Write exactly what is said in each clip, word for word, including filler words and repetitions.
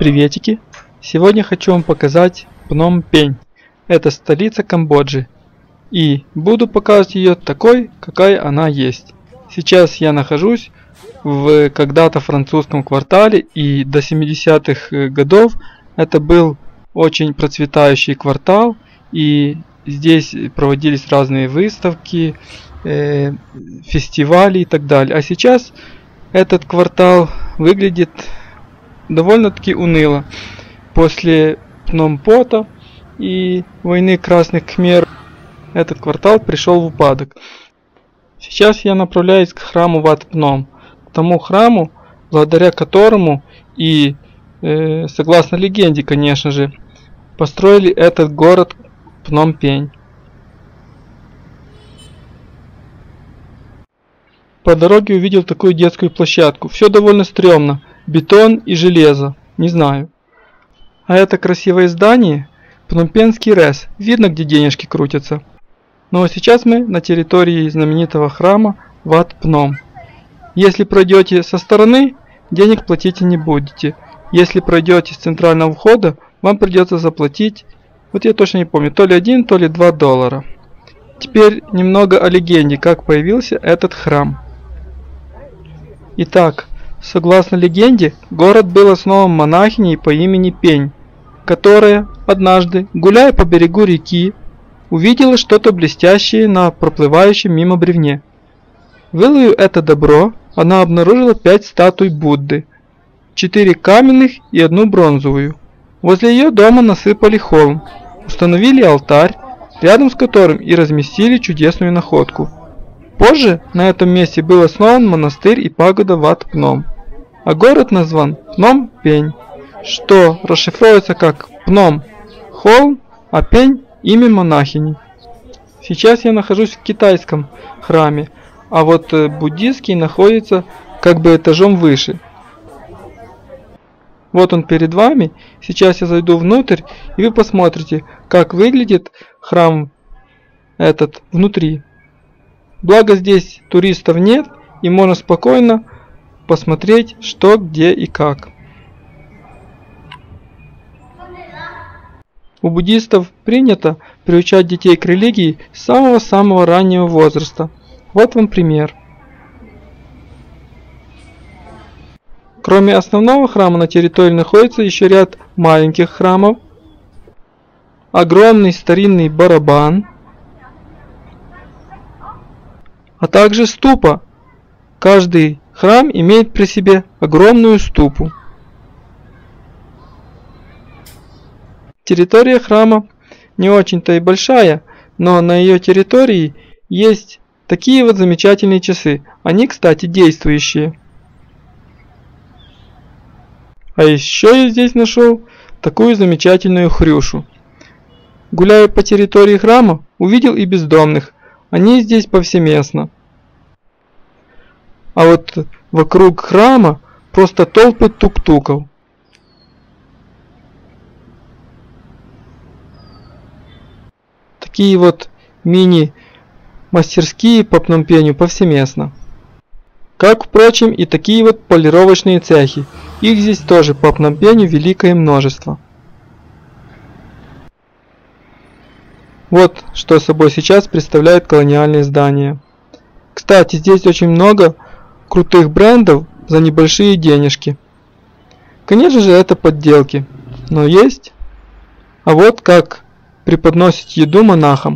Приветики! Сегодня хочу вам показать Пном-Пень. Это столица Камбоджи. И буду показывать ее такой, какая она есть. Сейчас я нахожусь в когда-то французском квартале, и до семидесятых годов это был очень процветающий квартал, и здесь проводились разные выставки, э, фестивали и так далее. А сейчас этот квартал выглядит довольно-таки уныло. После Пномпота и войны Красных Кхмеров этот квартал пришел в упадок. Сейчас я направляюсь к храму Ват-Пном, к тому храму, благодаря которому и, э, согласно легенде, конечно же, построили этот город Пном-Пень. По дороге увидел такую детскую площадку. Все довольно стрёмно. Бетон и железо. Не знаю. А это красивое здание Пномпенский РЭС. Видно, где денежки крутятся. Ну а сейчас мы на территории знаменитого храма Ват-Пном. Если пройдете со стороны, денег платить не будете. Если пройдете с центрального входа, вам придется заплатить, вот я точно не помню, то ли один, то ли два доллара. Теперь немного о легенде, как появился этот храм. Итак, согласно легенде, город был основан монахиней по имени Пень, которая однажды, гуляя по берегу реки, увидела что-то блестящее на проплывающем мимо бревне. Выловив это добро, она обнаружила пять статуй Будды, четыре каменных и одну бронзовую. Возле ее дома насыпали холм, установили алтарь, рядом с которым и разместили чудесную находку. Позже на этом месте был основан монастырь и пагода Ват-Пном, а город назван Пном-Пень, что расшифровывается как Пном – холм, а Пень – имя монахини. Сейчас я нахожусь в китайском храме, а вот буддийский находится как бы этажом выше. Вот он перед вами. Сейчас я зайду внутрь, и вы посмотрите, как выглядит храм этот внутри. Благо здесь туристов нет, и можно спокойно посмотреть, что, где и как. У буддистов принято приучать детей к религии с самого-самого раннего возраста. Вот вам пример. Кроме основного храма на территории находится еще ряд маленьких храмов, огромный старинный барабан, а также ступа. Каждый храм имеет при себе огромную ступу. Территория храма не очень-то и большая, но на ее территории есть такие вот замечательные часы. Они, кстати, действующие. А еще я здесь нашел такую замечательную хрюшу. Гуляя по территории храма, увидел и бездомных. Они здесь повсеместно. А вот вокруг храма просто толпы тук-туков. Такие вот мини-мастерские по Пномпеню повсеместно. Как, впрочем, и такие вот полировочные цехи. Их здесь тоже по Пномпеню великое множество. Вот что собой сейчас представляет колониальное здание. Кстати, здесь очень много крутых брендов за небольшие денежки. Конечно же, это подделки, но есть. А вот как преподносят еду монахам.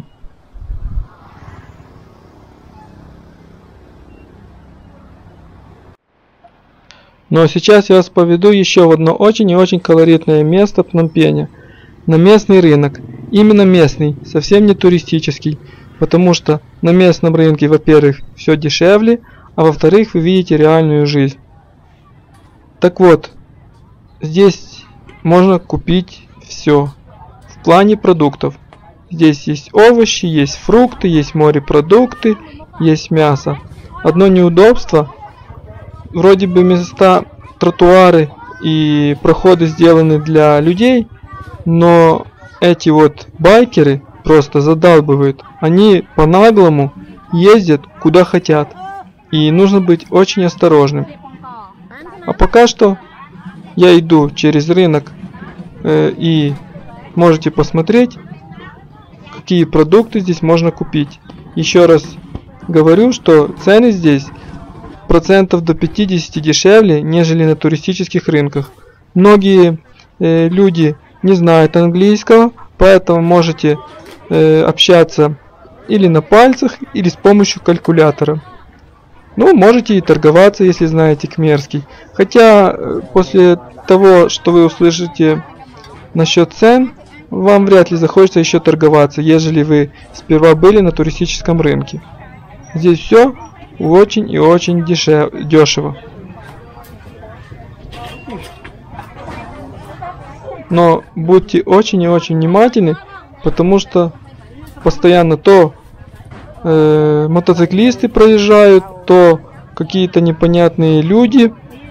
Но сейчас я вас поведу еще в одно очень и очень колоритное место Пномпеня. На местный рынок. Именно местный, совсем не туристический. Потому что на местном рынке, во-первых, все дешевле, а во-вторых, вы видите реальную жизнь. Так вот, здесь можно купить все. В плане продуктов. Здесь есть овощи, есть фрукты, есть морепродукты, есть мясо. Одно неудобство. Вроде бы места, тротуары и проходы сделаны для людей, но эти вот байкеры просто задалбывают. Они по-наглому ездят куда хотят. И нужно быть очень осторожным. А пока что я иду через рынок, э, и можете посмотреть, какие продукты здесь можно купить. Еще раз говорю, что цены здесь процентов до пятидесяти дешевле, нежели на туристических рынках. Многие э, люди не знают английского, поэтому можете э, общаться или на пальцах, или с помощью калькулятора. Ну, можете и торговаться, если знаете кхмерский. Хотя, э, после того, что вы услышите насчет цен, вам вряд ли захочется еще торговаться, ежели вы сперва были на туристическом рынке. Здесь все очень и очень дешев, дешево. Но будьте очень и очень внимательны, потому что постоянно то э, мотоциклисты проезжают, то какие-то непонятные люди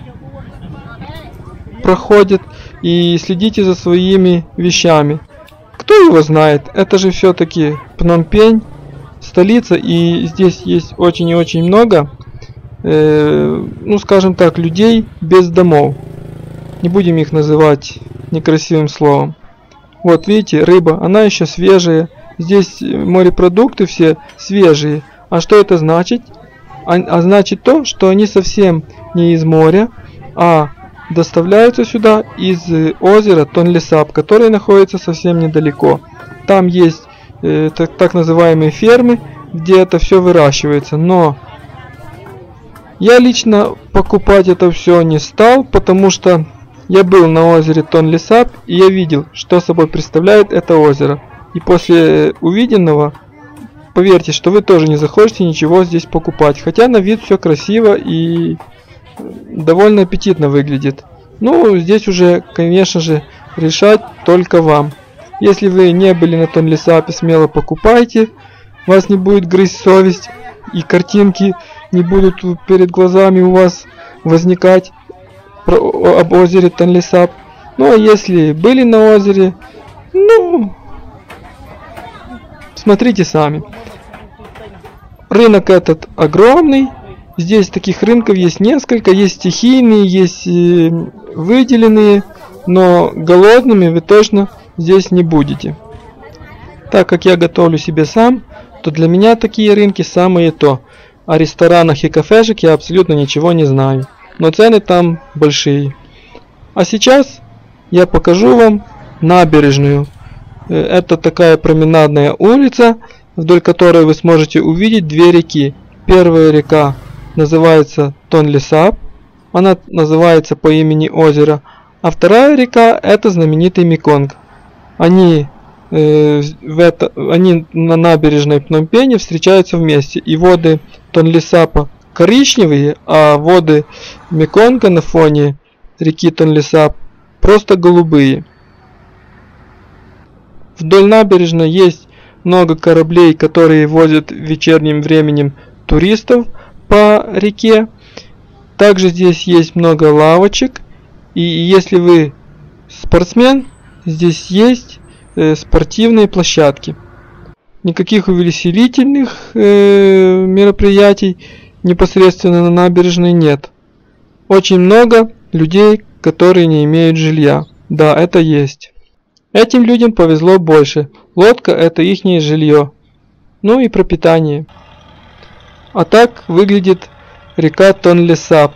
проходят, и следите за своими вещами. Кто его знает, это же все-таки Пномпень, столица, и здесь есть очень и очень много, э, ну скажем так, людей без домов. Не будем их называть некрасивым словом. Вот видите, рыба, она еще свежая. Здесь морепродукты все свежие. А что это значит? А, а значит то, что они совсем не из моря, а доставляются сюда из озера Тонлесап, которое находится совсем недалеко. Там есть э, так, так называемые фермы, где это все выращивается. Но я лично покупать это все не стал, потому что я был на озере Тонлесап, и я видел, что собой представляет это озеро. И после увиденного, поверьте, что вы тоже не захочете ничего здесь покупать. Хотя на вид все красиво и довольно аппетитно выглядит. Ну, здесь уже, конечно же, решать только вам. Если вы не были на Тонлесапе, смело покупайте. Вас не будет грызть совесть, и картинки не будут перед глазами у вас возникать про, об озере Тонлесап. Ну, а если были на озере, ну, смотрите сами. Рынок этот огромный. Здесь таких рынков есть несколько. Есть стихийные, есть э, выделенные. Но голодными вы точно здесь не будете. Так как я готовлю себе сам, то для меня такие рынки самые то. О ресторанах и кафешек я абсолютно ничего не знаю. Но цены там большие. А сейчас я покажу вам набережную. Это такая променадная улица, вдоль которой вы сможете увидеть две реки. Первая река называется Тонлесап. Она называется по имени озера. А вторая река — это знаменитый Меконг. Они, э, в это, они на набережной Пномпене встречаются вместе. И воды Тонлесапа коричневые, а воды Меконга на фоне реки Тонлесап просто голубые. Вдоль набережной есть много кораблей, которые возят вечерним временем туристов по реке. Также здесь есть много лавочек. И если вы спортсмен, здесь есть э, спортивные площадки. Никаких увеселительных э, мероприятий непосредственно на набережной нет. Очень много людей, которые не имеют жилья. Да, это есть. Этим людям повезло больше. Лодка — это ихнее жилье. Ну и пропитание. А так выглядит река Тонлесап.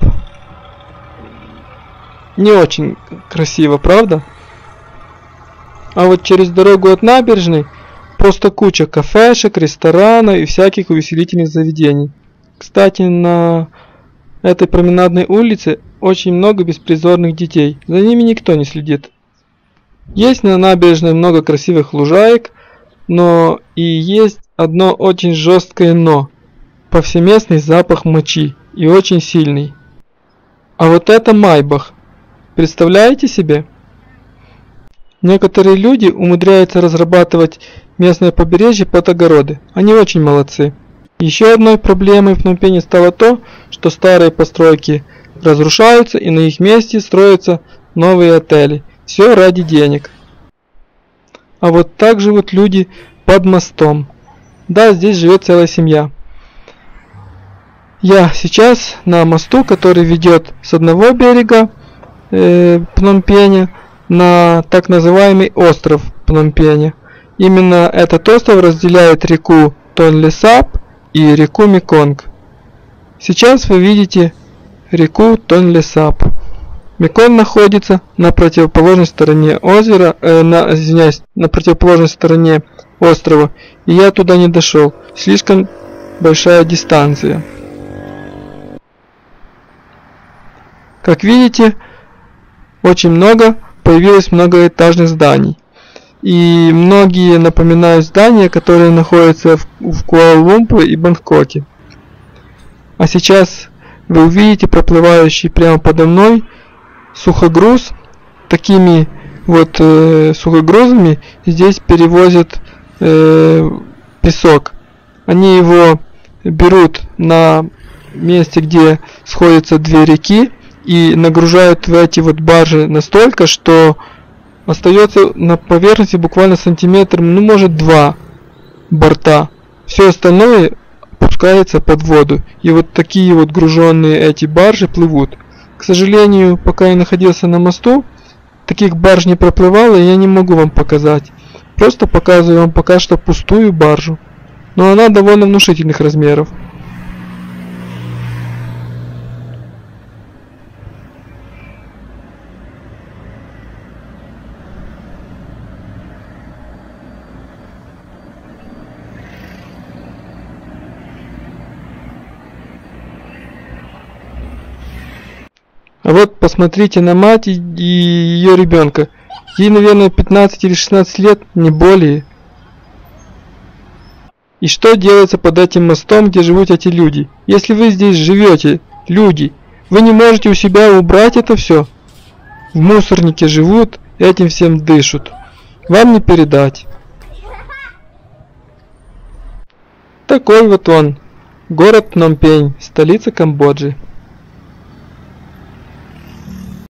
Не очень красиво, правда? А вот через дорогу от набережной просто куча кафешек, ресторанов и всяких увеселительных заведений. Кстати, на этой променадной улице очень много беспризорных детей. За ними никто не следит. Есть на набережной много красивых лужаек, но и есть одно очень жесткое но. Повсеместный запах мочи, и очень сильный. А вот это Майбах. Представляете себе? Некоторые люди умудряются разрабатывать местное побережье под огороды. Они очень молодцы. Еще одной проблемой в Пномпене стало то, что старые постройки разрушаются, и на их месте строятся новые отели. Все ради денег. А вот так живут люди под мостом. Да, здесь живет целая семья. Я сейчас на мосту, который ведет с одного берега э, Пномпеня на так называемый остров Пномпеня. Именно этот остров разделяет реку Тонле-Сап и реку Меконг. Сейчас вы видите реку Тонле-Сап. Меконг находится на противоположной стороне озера, э, на, извиняюсь, на противоположной стороне острова, и я туда не дошел. Слишком большая дистанция. Как видите, очень много появилось многоэтажных зданий. И многие напоминают здания, которые находятся в, в Куала-Лумпуре и Бангкоке. А сейчас вы увидите проплывающий прямо подо мной сухогруз. Такими вот э, сухогрузами здесь перевозят э, песок. Они его берут на месте, где сходятся две реки, и нагружают в эти вот баржи настолько, что остается на поверхности буквально сантиметр, ну может два борта. Все остальное опускается под воду. И вот такие вот груженные эти баржи плывут. К сожалению, пока я находился на мосту, таких барж не проплывало, и я не могу вам показать. Просто показываю вам пока что пустую баржу. Но она довольно внушительных размеров. А вот посмотрите на мать и ее ребенка. Ей, наверное, пятнадцать или шестнадцать лет, не более. И что делается под этим мостом, где живут эти люди? Если вы здесь живете, люди, вы не можете у себя убрать это все? В мусорнике живут, этим всем дышат. Вам не передать. Такой вот он, город Пномпень, столица Камбоджи.